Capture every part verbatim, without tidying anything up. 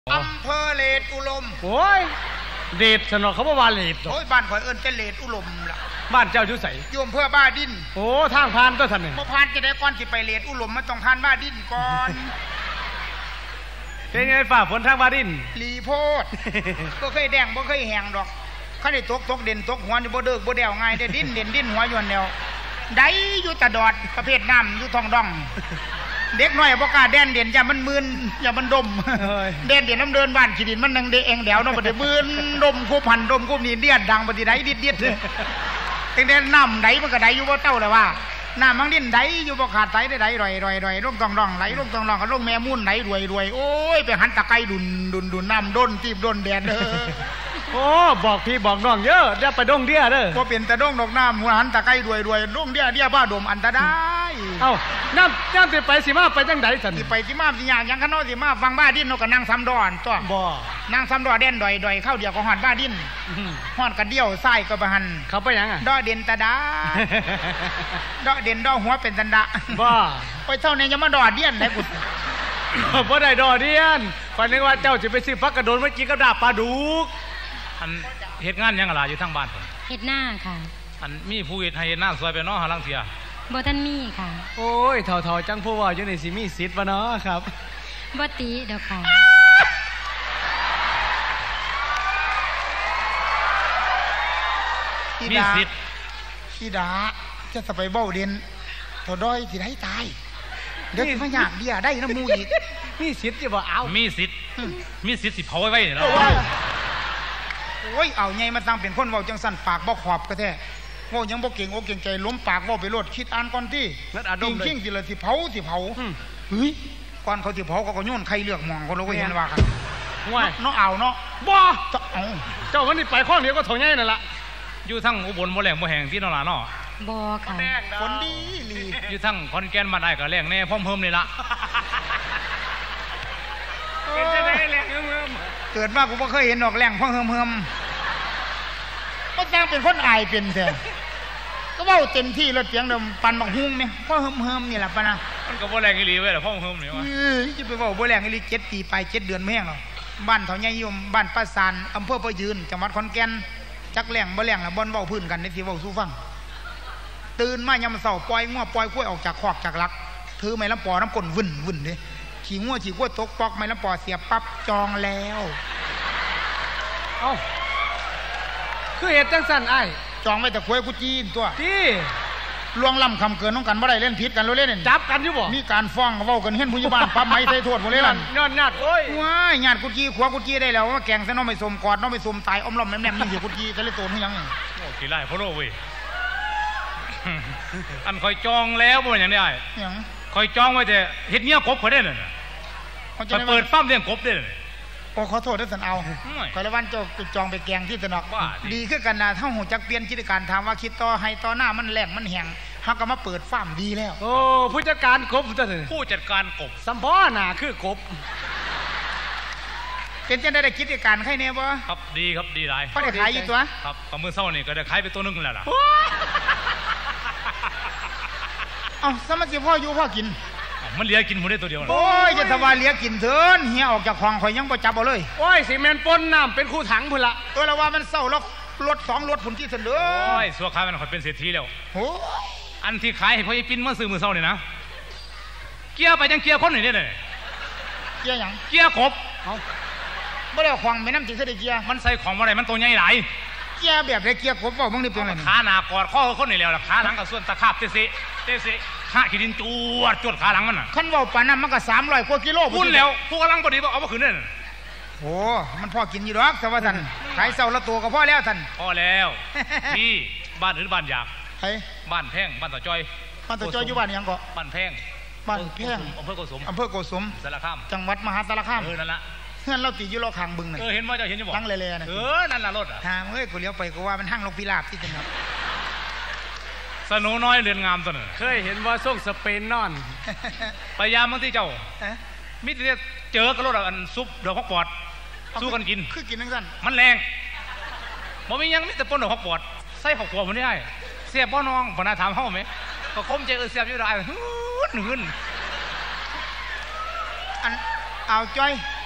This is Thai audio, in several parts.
อำเภอเลดอุลมโอ้ยเดชสนอเขาบอกว่าเลดโอ้ยบ้านข่อยเอิ้นจะเลดอุลมล่ะบ้านเจ้าอยู่ไสอยู่อำเภอบ้าดินโอ้ทางผ่านตัวท่านนี่บ่ผ่านจะได้ก่อนสิไปเลดอุลมมันต้องผ่านบ้าดินก่อนเป็นไงฝ่าฝนทางบ้าดินลีโพดบ่เคยแดงบ่เคยแห้งดอกคันได้ตกตกเด่นตกหัวนี่บ่เด้อบ่แดวง่ายได้ดินเด่นดินหัวอยู่แนวได้อยู่ตะดอดประเภทน้ำอยู่ท้องดองเด็กน้อยบ่กล้าแดนเด่นอย่ามันมึนอย่ามันดมแดนเด่นน้ำเดินบ้านขี้ดินมันนังเดเองแดวเนาะบ่ได้มึนดมคูพันดมคูนี่เดียดดังบ่สิได้ดิดดิดแต่แดนน้ำไหลมันก็ได้อยู่บ่เต้าเลยว่าน้ำมันดินไหลอยู่บ่ขาดไหลได้ไหลรอยรอยรอยลงต้องร่องไหลลงต้องร่องก็ลงแม่มุ่นไหลรวยรวยโอ้ยไปหันตะไคร้ดุนดุนดุนน้ำด้นตีบด้นแดดเด้อโอ้บอกพี่บอกน้องเยอะเดี๋ยวไปดงเดียเด้อบ่เป็นตะดงดอกน้ำหันตะไคร้รวยรวยดงเดียเดียบ้าดมอันตรายเอ้าน้ำน้ำสิไปสิมาไปจังไดซั่นสิไปสิมาสิยากหยังคันเนาะสิมาฟังบ้าดินเนาะก็นั่งซ้ำดอนตัวบ่นั่งซ้ำดอแดนดอยดอยเข้าเดียวก็ฮอดบ้าดินฮอดกระเดี่ยวทรายก็บ่หันเขาไปหยังอ่ะดอเด่นตะดาดอเด่นดอหัวเป็นตันดะบ่ไปเท่านี้ยังมาดอเดียนได้กูบ่ได้ดอเดียนปานนึกว่าเจ้าสิไปซื้อฟักกระโดนมากินกับดาบปลาดุกอันเฮ็ดงานยังล่ะอยู่ทางบ้านพุ่นเฮ็ดหน้าค่ะอันมีผู้เฮ็ดให้เฮ็ดหน้าสวยไปเนาะหาลังเสียบ่ทันมีค่ะโอ้ยเฒ่าๆจังผู้ว่าอยู่ในสิมีสิทธิ์บ่เนาะครับบ่ติดอกค่ะมีสิทธิ์สิดาจะสไปเบ้าเด่นเท่าดอยสิได้ตายเดี๋ยวมายากเดียได้น้ำมูอีกมีสิทธิ์จะบ่เอามีสิทธิ์มีสิทธิ์สิเผาไว้ไว้เนาะโอ้ยเอาไงมาตั้งเป็นคนเว้าจังสั่นปากบ่ขอบก็แท้เว้ายังบ่เก่งอกเก่งใจล้มปากเว้าไปโลดคิดอ่านก่อนตินั่นอารมณ์เลยจริงๆสิละสิเผาสิเผาเฮ้ยก่อนเขาสิเผาเขาก็โยนไข่เลือกมองคนเราก็เห็นว่ากันห่วยเนาะเอาเนาะบ่เอ้าเจ้าวันนี้ไปข้อเดียวก็เท่าใหญ่นั่นล่ะอยู่ทั้งอุบลบ่แรงบ่แห้งที่เนาะล่ะเนาะบ่ค่ะคนดีลีอยู่ทั้งขอนแก่นบ้านอ้ายก็แรงแน่พร้อมเพิ่มนี่ล่ะเป็นจังได๋แรงเฮิมเกิดมากูบ่เคยเห็นดอกแรงพ่อเฮิมๆก็จังเป็นคนอายเป็นแท้ก็เว้าเต็มที่รถเสียงเดิมปั่นบักฮุ้งนี่พ่อเฮิมๆนี่ล่ะปะนะมันก็บ่แรงอีหลีเว้ยล่ะพร้อมเพิ่มนี่ว่าเอ้ยสิไปเว้าบ่แรงอีหลีเจ็ดปีไปเจ็ดเดือนแม่งหรอกบ้านเฒ่าใหญ่ยมบ้านป้าซานอำเภอประยืนจังหวัดขอนแก่นจักแรงบ่แรงล่ะบ่เว้าพื้นกันนี่สิเว้าสู่ฟังตื่นมายามเช้าปล่อยงัวปล่อยกล้วยออกจากคอกจากลักถือไม้ลำปอน้ำก้นวุ่นวุ่นเด้ขี่งัวขี่กล้วยตกปอกไม้ลำปอเสียบปั๊บจองแล้วเอ้าคือเฮ็ดจังซั่นอ้ายจองไว้แต่กล้วยกูจีนตัวที่ลวงล้ำคำเกินน้องกันบ่ได้เล่นผิดกันเล่นนี่จับกันอยู่บ่มีการฟ้องเว้ากันเฮ็ดผู้ใหญ่บ้านปั๊บไม้ใส่โทษบ่เลยล่ะย้อนญาติโอ้ยว้ายญาติกูจีขัวกูจีได้แล้วว่าแกงซะน้องไม่สมกอดน้องไม่สมตายอ้อมล้อมแหนมๆนี่สิกูจีจะเลยโตนยังโอ้ขี้ไล่พ่อโลเว้ยอันคอยจองแล้วบ่อย่างนี้อ้ายหยังคอยจองไว้แต่เฮ็ดเมียกบเขาได้นั่นน่ะจะเปิดปั๊มเลี้ยงกบได้โอ้ขอโทษด้วยสันเอาคอยละวันเจ้าจองไปแกงที่ตะนอกดีขึ้นกันนะถ้าหูจักเปลี่ยนกิจการถามว่าคิดต่อให้ต่อหน้ามันแหลงมันแห้งเขาก็มาเปิดฟาร์มดีแล้วโอ้ผู้จัดการกบตัวนึงผู้จัดการกบสัมพอน่ะคือกบเป็นจะได้กิจการใครเนี่ยบ่ครับดีครับดีหลายเขาได้ขายอยู่ตัวครับก็มื้อเช้านี่ก็ได้ขายไปตัวนึงแล้วล่ะเอ้าสมัครสิพ่ออยู่พ่อกินมันเหลียกินหมดได้ตัวเดียวโอ้ยจะสบายเหลียกินเถินเฮียออกจากคลองข่อยยังบ่จับเอาเลยโอ้ยสิแม่นปนน้ำเป็นคู่ถังพุ่นละตัวละว่ามันเศร้าแล้วรถสองรถพุ่นที่เสนอโอ้ยสัวขายมันข่อยเป็นเศรษฐีแล้วโอ้อันที่ขายให้พ่อไอ้ปิ้นมาซื้อมื้อเช้านี่นะเกียร์ไปจังเกียร์คนนี่เด้อเกียร์หยังเกียร์กบเอ้าบ่ได้คลองแม่น้ำจิสิได้เกียร์มันใส่ของบ่ได้มันตัวใหญ่หลายเกียร์แบบได้เกียร์กบเว้ามึงนี่เป็นไงขาหน้ากอดข้อคนนี่แล้วล่ะขาหลังก็ส่วนตะขาบเตะเตะข้าขี้ดินจวดจวดขาหลังมันน่ะคันเว้าปานนั้นมันก็สามร้อยกว่ากิโลพุ่นแล้วผู้กำลังบ่ดีบ่เอาบ่ขึ้นเด้อโอ้มันพอกินอยู่ดอกแต่ว่าท่านขายเช้าละตัวก็พอแล้วท่านพอแล้วที่บ้านหรือบ้านอยากไผบ้านแพงบ้านตะจอยบ้านตะจอยอยู่บ้านหยังก็บ้านแพงบ้านแพงอำเภอโกสุมอำเภอโกสุมสารคามจังหวัดมหาสารคามเออนั่นล่ะเฮือนเราติอยู่รอข้างบึงน่ะเออเห็นบ่เจ้าเห็นอยู่บ่ตั้งแลๆน่ะเออนั่นล่ะรถอ่ะทางเอ้ยกูเลี้ยวไปกูว่ามันห้างลงพิราบที่จังหวัดสนุน้อยเรือนงามตัวนึงเคยเห็นว่าส่งสเปนนอนพยายามบางที่เจ้ามิตรเจอกระโดดอันซุปดอกฮอกปอดสู้กันกินคือกินทั้งสั้นมันแรงบ่มียังมิตรปนดอกฮอกปอดใส่ข้าวคั่วมันได้เสียบบ่น้องพอน่าถามเฮาไหมก็คมใจเออเสียบอยู่ได้หื้นหื้นอันเอาจ้อย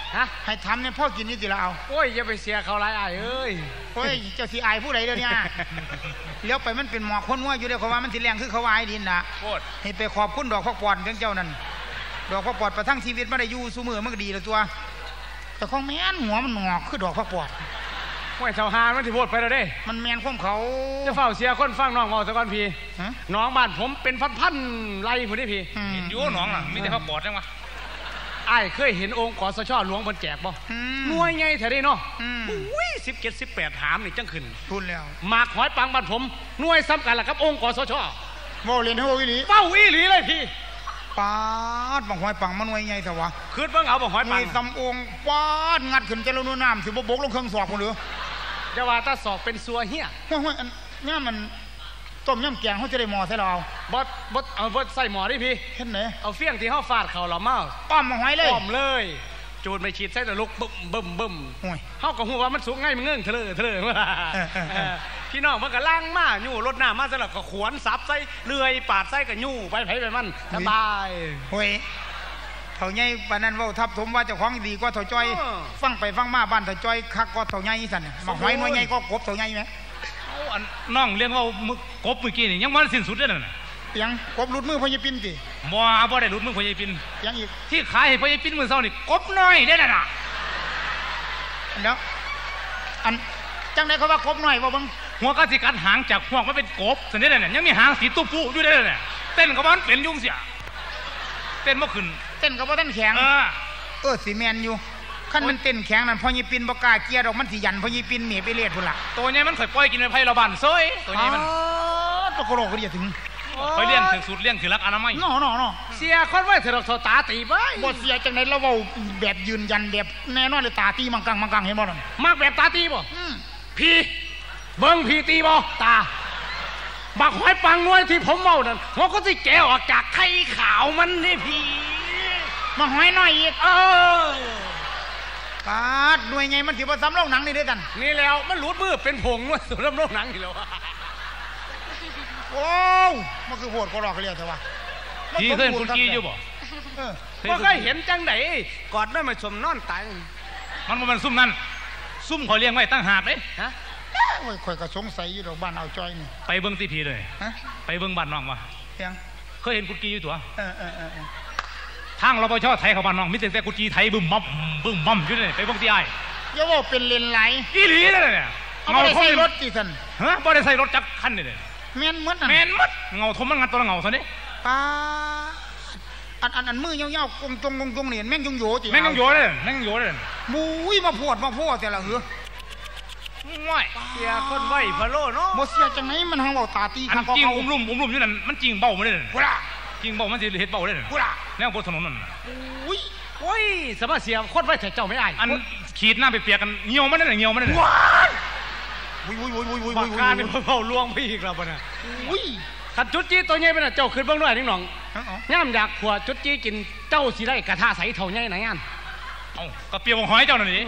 ฮะให้ทำเนี่ยพ่อกินนี่สิละเอาโอ้ยอย่าไปเสียเขาไรไอ้เอ้ยโอ้ยเจ้าสีอายผู้ใดเดี๋ยวนี้เลี้ยวไปมันเป็นหมอกคนงัวอยู่เดี๋ยวเขาว่ามันสิแรงคือเขาวายดินนะให้ไปขอบคุณดอกพักปอดเจ้านั่นดอกพักปอดประทังชีวิตมาได้อยู่สู้มือมันก็ดีแล้วตัวแต่ของแม่นหัวมันหงอกคือดอกพักปอดห้วยเสาหามันที่โพดไปแล้วเด้มันแมนข้อมเขาจะเฝ้าเสียคนฟังน้องเอาตะกอนพี่น้องบ้านผมเป็นพันพันไรผมได้พี่อยู่น้องน่ะมีแต่พักปอดจังวะไอ้เคยเห็นองค์กสชหลวงบนแจกบ่หน่วยไงแถวนี้เนาะอุ้ยสิบเจ็ดสิบแปดหามนี่จังขึ้นทุนแล้วหมากหอยปังบ้านผมหน่วยซ้ำกันแหละครับองค์กสชเฝ้าเรียนเฝ้าวิลีเฝ้าวิลีเลยพี่ปาดบังหอยปังมันหน่วยไงแต่ว่าคืนเบิ่งเอาบังหอยปังซ้ำองค์ปาดงัดขึ้นเจริญน้ำสิบบกลงเครื่องสอบคนเหลือจะว่าถ้าสอบเป็นซัวเฮียห้วยห้วยเนี่ยมันต้มยำแกงเขาจะได้หมอใส่เราบดบดเอาบดใส่หมอดิพี่เห็นไหมเอาเฟี้ยงที่เขาฟาดเขาเราเมาอ้อมมาหอยเลยอ้อมเลยจูดไม่ฉีดใส่แต่ลูกบึ้มบึ้มบึ้มเขาก็หัวว่ามันสูงง่ายมันเงื่อนเถลอเถลอพี่น้องมันก็ล่างมาอยู่รถหน้ามาสลับก็ขวนซับใส่เลื่อยปาดใส่กับยู่ไปไผ่ไปมันสบายเฮ้ยเถ่าใหญ่ปานนั้นว่าทับถมว่าเจ้าของดีกว่าเถ่าจ้อยฟังไปฟังมาบ้านเถ่าจ้อยคักก็เถ่าใหญ่สั่นมาหอยหน่วยใหญ่ก็กบเถ่าใหญ่ไหมน้องเลี้ยงว่ากบเมื่อกี้นี่ยังมันสิ้นสุดเลยน่ะยังกบหลุดมือพญปินติบ่บ่ได้หลุดมือพญปินยังอีกที่ขายให้พญปินมือเศร้านี่กบน้อยได้น่ะแล้วอันจังไดเขาว่ากบน้อยบ่บังหัวกะสิกัดหางจากหัวมันเป็นกบสันนี้น่ะยังมีหางสีตุ๊ปูอยู่ได้น่ะเต้นกับมันเป็นยุ่งเสียเต้นบ่ขึ้นเต้นกับบ่เต้นแข็งเออเออสิแม่นอยู่ขั้นมันเต้นแข็งนั่นพอยีปินบกาเกียดอกมันสิยันพอยีปินเหมียไปเลียดพุ่นละตัวนี้มันข่อยปล่อยกินไปไผ่เราบ้านซอยตัวนี้มันตะกรอกก็จะถึงข่อยเลี้ยงถึงสุดเลี้ยงถึงรักอนามัยน้อน้อน้อเสียคนไว้เถอะตาตีไปบ่เสียจังไหนเราเว้าแบบยืนยันแบบแน่นอนเลยตาตีมังกังมังกังเห็นบ่นั่นมากแบบตาตีบ่พี่เบิ่งพี่ตีบ่ตาบักหอยปังน้อยที่ผมเมานั่นหัวก็สิแกะออกจากไข่ขาวมันนี่พี่มาหอยน้อยอีกเออปาดหน่วยไงมันถือว่าซ้ำโรงหนังนี่ด้วยกันนี่แล้วมันหลุดมือเป็นผงด้วยสุดซ้ำโรงหนังนี่แล้วโอ้มันคือโหดก็หลอกเรียกแต่ว่าพี่เคยคุณกี้อยู่บ่ก็เคยเห็นจังไหนกอดได้มาชมนอนตายมันมันซุ่มนั่นซุ่มเขาเลี้ยงไว้ตั้งหาบเลยฮะโอ้ยข่อยก็สงสัยอยู่ดอกบ้านเอาจอยนี่ไปเบิ้งตีพีเลยไปเบิ้งบ้านน้องวะยังเคยเห็นคุณกี้อยู่ตัวเออเออเออทางเราไปชอบไทยเขาบ้านน้องมิแต่แต่กุจีไทยบึ้มบั่มบึ้มบั่มอยู่เลยไปพวกที่ไอ้อย่าว่าเป็นเลนไหลอีหลีเลยเนี่ยเงาใส่รถจีสันฮะบ่ได้ใส่รถจักคันนี่เลยแมนมัดแมนมัดเงาทมมันงัดตัวเงาซะนี่ป้าอันอันอันมือยาวๆกงจงกงจงเนี่ยแม่งยงโยจีแม่งยงโยเลยแม่งยงโยเลยมุ้ยมาพวดมาพวดแต่ละเหรอง่อยเสียคนไหวพะโล่เนาะบ่เสียจังไหนมันทางเบาตาตีอันจริงอุ้มลุ่มอุ้มลุ่มอยู่นั่นมันจริงเบาไม่ได้กูละจริงเบามันสิเฮ็ดเบาได้กูละแนวบนถนนนั่นอุ้ยโอ้ยสมาเสียโคตรไหวแต่เจ้าไม่ได้อันขีดหน้าไปเปียกกันเหี่ยวมันได้เหี่ยวมันได้ว้าววุ้ยวุ้ยวุ้ยวุ้ยวุ้ยวุ้ยการเป็นเบาลวงไปอีกแล้วปะเนี่ยอุ้ยขัดจุดจี้ตัวใหญ่เป็นเจ้าขึ้นเบื้องด้วยนิ่งหนองย่ามอยากขัวจุดจี้กินเจ้าสีได้กระทะใสเท่าใหญ่ไหนงานเอ้ากระเปียวหอยเจ้าหน่อยดิ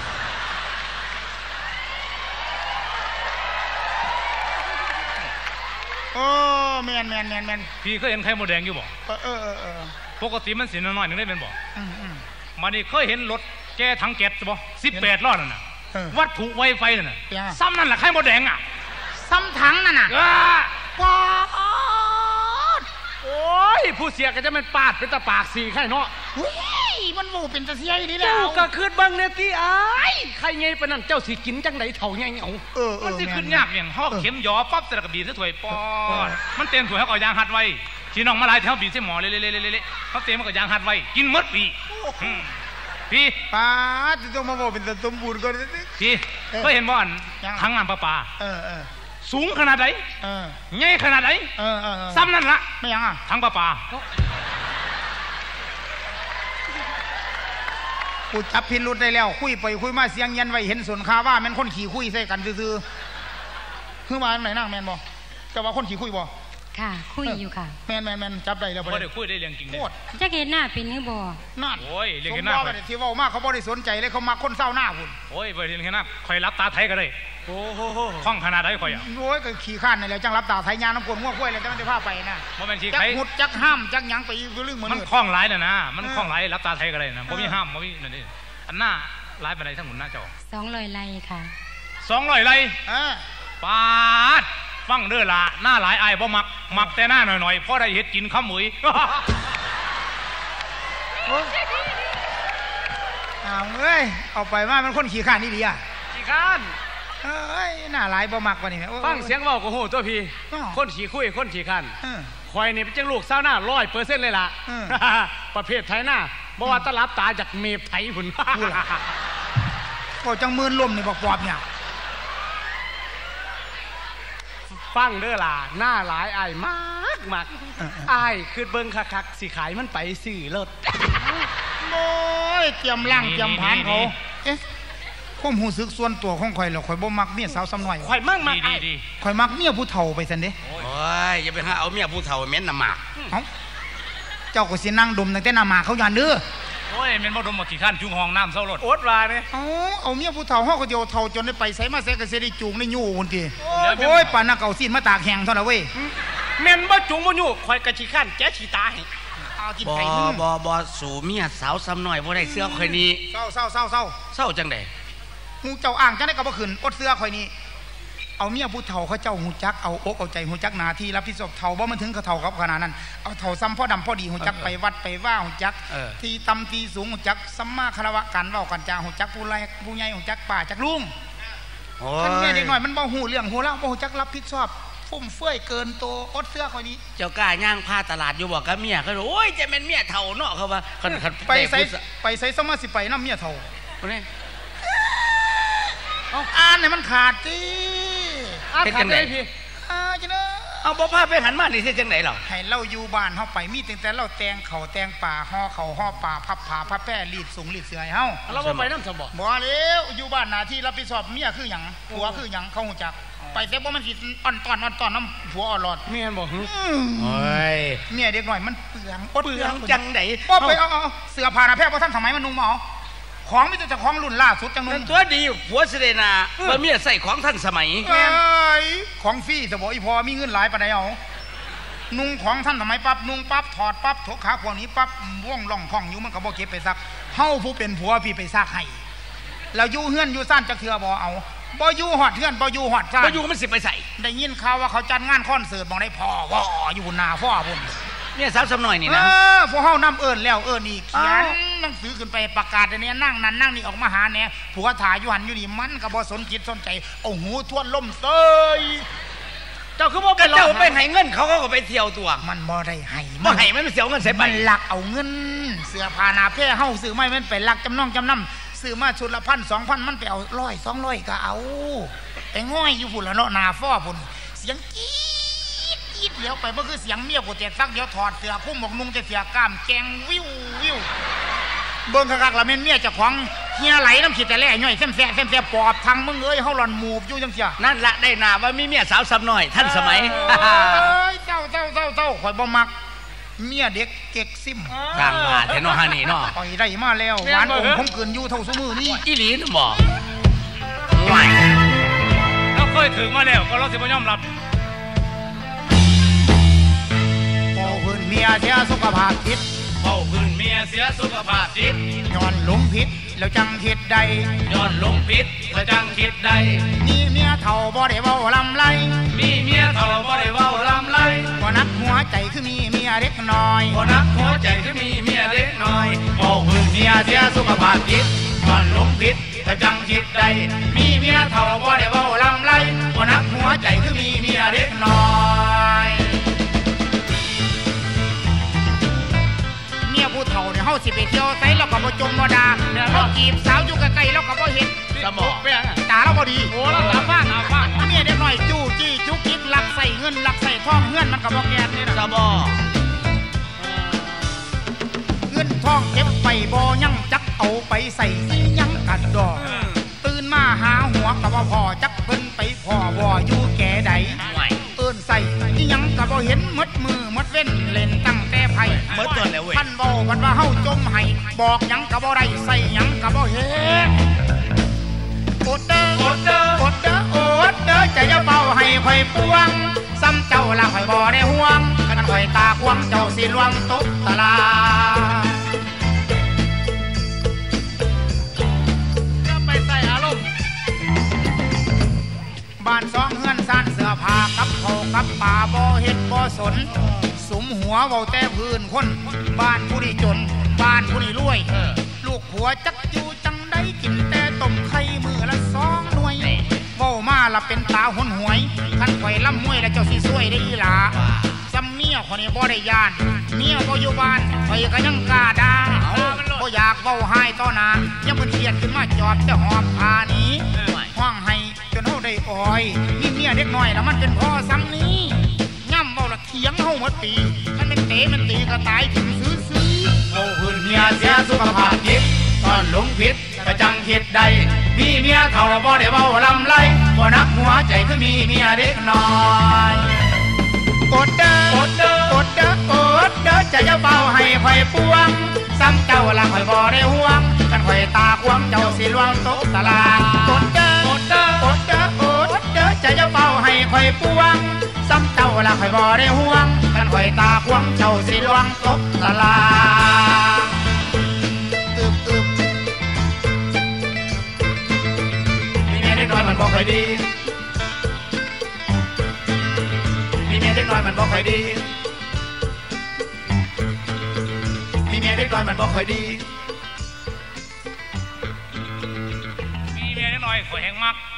โอ้แมนแมนแมนแมนพี่เคยเห็นไข่มดแดงอยู่บ่เออเออเออปกติมันสีน้อยๆนึงได้เป็นบ่มานี่เคยเห็นรถแกถังแก๊สบ่สิบแปดล้อนั่นน่ะวัตถุไวไฟนั่นน่ะซ้ำนั่นแหละไข่มดแดงอ่ะซ้ำถังนั่นน่ะว้าโอ้ยผู้เสียก็จะเป็นปาดเป็นตะปากสีไข่เนาะมันโมเป็นตะเสียดีแล้วเจ้าก็คืนบังเนี่ยที่ไอ้ใครไงปะนั่นเจ้าสิกินจังไหนเถ่าไงเอาเออมันสิขึ้นยากอย่างห่อเข็มยอปั๊บแต่ละกระบี่เสียถวยปอดมันเต็มถวยเขาก็ยางหัดไว้ชีน้องมาลายแถวบีเสียหมอเละเละเละเละเขาเต็มมันก็ยางหัดไว้กินมดปีพี่ป้าจะต้องมาบอกเป็นสมบูรณ์ก่อนพี่ก็เห็นบ่อนทั้งงานปลาปลาสูงขนาดไหนใหญ่ขนาดไหนซ้ำนั่นละไม่ยังอ่ะทั้งปลาปลากูจับพิรุธได้แล้วคุยไปคุยมาเสียงยันไว้เห็นสนคาว่าแม่นคนขี่คุยใส่กันซื่อๆคือมาไหนนั่งแม่นบ่จะว่าคนขี่คุยบ่ค่ะคุยอยู่ค่ะแม่นแม่นแม่นจับได้แล้วบ่ได้คุยได้เรื่องจริงเลยจะเห็นหน้าเป็นหรือบ่นั่นโอ้ยเรื่องหน้าที่เว้ามากเขาบ่ได้สนใจเลยเขามาคนเศร้าหน้าคุณโอ้ยบ่ได้เรื่องหน้าคอยรับตาไทยก็ได้โอ้โหคล่องขนาดไหนคอยอ่ะโอ้ยก็ขี่ข้านนี่แหละจังรับตาไทยยางน้ำกลง่วงกล้วยอะไรแต่มันจะพาไปนะบ่แม่นขี่ไทยจักหุดจักห้ามจักยังไปเรื่องเหมือนมันคล่องหลายน่ะนะมันคล่องหลายรับตาไทยก็ได้นะบ่มีห้ามบ่มีนั่นนี่อันหน้าหลายไปไหนทั้งหมดหน้าจอสองร้อยไร่ค่ะสองร้อยไร่อ่าปาดฟังเด้อละหน้าหลายไอ้บ่มักมักแต่หน้าหน่อยๆเพราะได้เห็ดกินข้าวหมุยเอาเอ้ยเอาไปว่ามันคนขี้ข้านนี่ดีอ่ะขี้ข้านเอ้ยหน้าหลายบ่มักกว่านี่ฟังเสียงเว้าก็โหตัวพี่คนขี้คุยคนขี้ข้านคอยนี่เป็นจังลูกเศร้าหน้าร้อยเปอร์เซ็นต์เลยล่ะประเภทไทยหน้าบ่ว่าตะลับตาจากเมฟไทยหุ่นก็จังมืนลมนี่บอกปอบเนี่ยฟังเด้อล่ะหน้าหลายไอ้มากมากไอ้คือเบิ้งคักๆสิขายมันไปสื่อรถโอ้ยเตรียมล่างเตรียมผานเขาเอ๊ะความหูซึกส่วนตัวของข่อยหรอกข่อยบ่มักเมียสาวซ้ำหน่อยข่อยมั่งมากข่อยมักเมียผู้เฒ่าไปสันเด้โอ้ยอย่าไปหาเอาเมียผู้เฒ่าเม้นน้ำหมากเอ้าเจ้าก็สินั่งดมตั้งแต่น้ำหมากเขาย่านเด้อโอ้ยเม้นบ่ดมบ่ขี้ข้านจุงห้องน้ำเศร้ารถโอ๊ตว่าเนี่ยเอาเอาเมียผู้เฒ่าเฮาก็เดียวเฒ่าจนได้ไปใส่มาใส่ก็สิได้จูงได้ยู่พุ่นติโอ้ยปานน่ะเก่าซีนมาตากแห้งเท่านั้นเว้ยแม่นบ่จุงบ่ยู่ข่อยก็สิข้านแกสิตายบ่บ่บ่สู่เมียสาวซ้ำหน่อยบ่ได้เสื้อข่อยนี่เศร้าเศร้าเศร้าเศร้าเศร้าจังได๋หมู่เจ้าอ่างจังได๋ก็บ่ขึ้นอดเสื้อข่อยนี่เอาเมียผู้เฒ่าเขาเจ้าหูจักเอาอกเอาใจหูจักหน้าที่รับผิดชอบเฒ่าบ่มันถึงเขาเฒ่ากับขนาดนั้นเอาเฒ่าซ้ำพ่อดำพ่อดีหูจักไปวัดไปว่าหูจักที่ต่ำที่สูงหูจักสัมมาคารวะกันเว้ากันจาหูจักผู้ไรผู้ใหญ่หูจักป้าจักลุงท่านแม่เด็กหน่อยมันบ่หูเรื่องหูเล่าบ่หูจักรับผิดชอบฟุ่มเฟื่อยเกินตัวอดเสื้อคนนี้เจ้ากล้าย่างพาตลาดอยู่บอกกับเมียเขาโอ้ยจะเป็นเมียเฒ่าเนาะเขาว่าไปใส่ไปใส่สมาสิไปน้ำเมียเฒ่านี่อ่านเนี่ยมันขาดจีอ่านขาดเลยพี่อ่าจังเนาะเอาบ่พาไปหันมานี่สิจังไหนหรอให้เราอยู่บ้านเฮาไปมีตั้งแต่เราแตงเขาแตงป่าห่อเขาห่อป่าพับผ้าพับแป้รีดสูงรีดเสื้อให้เฮาเราบ่ไปน้ำสมบ่บ่แล้วอยู่บ้านหน้าที่รับผิดชอบเมียคือหยังผัวคือหยังเขาหูจักไปแต่บ่มันสิอ่อนตอนอ่อนตอนน้ำผัวอ่อนหลอดเมียบ่โอ้ยเมียเด็กหน่อยมันเปลืองเปลืองจังไหนบ่ไปเอาเสื้อผ้าหน้าแพร่บ่ทันสมัยมันนุ่งหมอของมิตรจะของรุ่นล่าสุดจังนุ่งตัวดีผัวเสดนาบ่เมียใส่ของทันสมัยเอ้ยของฟรีแต่บ่อีพอมีเงินหลายปานใดเอานุ่งของท่านทำไมปั๊บนุ่งปั๊บถอดปั๊บถกขาพวกนี้ปั๊บว่องล่องคล่องอยู่มันก็บ่เก็บไปซักเฮาผู้เป็นผัวพี่ไปซักให้แล้วอยู่เฮือนอยู่ซ่านจักเทื่อบ่เอาบ่อยู่ฮอดเฮือนบ่อยู่ฮอดซ่านบ่อยู่มันสิไปใส่ได้ยินข่าวว่าเขาจัดงานคอนเสิร์ตบ่ได้พ่อว่อยู่หน้าพ่อพุ่นเนี่ยสาวสำหน่อยนี่นะเออพวกเฮานำเอิ้นแล้วเอิ้นอีกเขียนหนังสือขึ้นไปประกาศอันนี้นั่งนั่นนั่งนี่ออกมาหาแหน่ผัวถ่ายอยู่หันอยู่นี่มันก็บ่สนจิตสนใจเอาหูทวนลมเซยเจ้าคือบ่ไปเจ้าไปให้เงินเขาก็ไปเที่ยวตัวมันบ่ได้ให้บ่ให้มันเสียเงินใส่ไปมันลักเอาเงินเสื้อผ้าหน้าแพร่เฮาซื้อไม่มันไปลักจำนองจำนำซื้อมาชุดละพันสองพันมันไปเอาร้อยสองร้อยก็เอาไปง่อยอยู่พุ่นละเนาะหน้าฟ้อพุ่นเสียงจี๊ดจี๊ดเดี๋ยวไปบ่คือเสียงเมียกูแต่ซักเดี๋ยวถอดเสื้อคุ้มหมวกนุ่งแต่เสื้อกล้ามแกงวิววิวเบิ่งคักๆละแม่นเมียเจ้าของเฮียไหลน้ำขี้แต่แล่ย่อยแซ่บแซ่บแซ่บปอบทางมึงเอ้ยเฮาหล่อนหมูบอยู่จังซี่นั่นละได้หน้าว่ามีเมียสาวซ้ำน้อยท่านสมัยเอ้ยเจ้าเจ้าเจ้าเจ้าข่อยบ่มักเมียเด็กเก๊กซิมต่างมาแต่เนาะฮานี่เนาะข่อยได้มาแล้วหวานอมคมเกินอยู่เท่าซุมื้อนี้อีหลีนบ่ไหวเราเคยถึงมาแล้วก็เราสิบ่ยอมรับพอเพิ่นเมียเสียสุขภาพจิตเฝ้าพื้นเมียเสียสุขภาพจิตย้อนหลงผิดแล้วจังคิดใดย้อนหลงผิดแล้วจังคิดใดมีเมียเฒ่าบ่ได้เว้าลำไรมีเมียเฒ่าบ่ได้เว้าลำไรบ่นักหัวใจคือมีเมียเด็กน้อยบ่นักหัวใจคือมีเมียเด็กน้อยเฝ้าพื้นเมียเสียสุขภาพจิตย้อนหลงผิดแล้วจังคิดใดมีเมียเฒ่าบ่ได้เว้าลำไรบ่นักหัวใจคือมีเมียเด็กน้อยเมียผู้เฒ่าเนี่ยเฮาสิไปเที่ยวไสแล้วก็บ่จงบ่ด่าเฮาจีบสาวอยู่ใกล้ๆแล้วก็บ่เห็นสมองตาเราบ่ดีโอ้เราตาฟ้าตาฟ้าเมียเด็กน้อยจู้จี้จุกจิกลักใส่เงินลักใส่ทองเฮือนมันก็บ่แก่นนี่นะสมองเงินทองเก็บไปบ่ยังจักเอาไปใส่ยังกันดอกตื่นมาหาหัวก็บ่พอจักเพิ่นไปพ่อบ่อยู่แก่ใดเอิ้นใส่อีหยังก็บ่เห็นหมดมือหมดเว้นเล่นตั้งแต่ไผหมดตัวแล้วเว้ยท่านบ่ว่าว่าเฮาจมให้บอกหยังก็บ่ได้ใส่หยังก็บ่เห็นอดเด้ออดเด้ออดเด้ออดเด้อจะอย่าเป่าให้ข่อยปวงซ้ำเจ้าละข่อยบ่ได้ห่วงคันข่อยตาควงเจ้าสิลวงตกตะลากับป่าบ่เฮ็ดบ่สนสุมหัวเว้าแต่พื้นคนบ้านผู้นี้จนบ้านผู้นี้รวยลูกผัวจักอยู่จังได้กินแต่ต้มไข่มือละสองหน่วยเว้ามาละเป็นตาหนหวยคันข่อยล่ำมวยแล้วเจ้าสิซวยได้อีหลาซ้ำเมียคนนี้บ่ได้ยานเมียบ่อยู่บ้านข่อยก็ยังกล้าด่าบ่อยากเว้าหายต่อหน้ายังเพิ่นเครียดขึ้นมาจอบแต่หอบผ้านี้ห้องให้จนเฮาได้อ้อยมีเมียเด็กน้อยแล้วมันเป็นพ่อซ้ำนี้ย่ำเว้าละเถียงเฮาหมดปีมันเป็นเตะมันตีก็ตายถึงซื้อซื้อโอ้พื้นเมียเสียสุขภาพจิตตอนหลงผิดกระจังคิดใดมีเมียเท่าบ่ได้เว้าลำไรบ่นักหัวใจคือมีเมียเด็กน้อยกดเด้อกดเด้อกดเด้อกดเด้อจะจะเบาให้ข่อยปวงซ้ำเจ้าละข่อยบ่ได้ห่วงกันข่อยตาควงเจ้าสิลวงตกตลาดกดเด้อกดเด้อกดเด้อกดเด้อจะจะเบาให้ข่อยปวงซ้ำเจ้าละข่อยบ่ได้ห่วงกันข่อยตาควงเจ้าสิลวงตกตลาดอึบอึบมีเมียเด็กน้อยมันบ่ค่อยดีมีเมียเด็กน้อยมันบ่ค่อยดีมีเมียเด็กน้อยมันบ่ค่อยดีมีเมียน้อยข่อยแหงมัก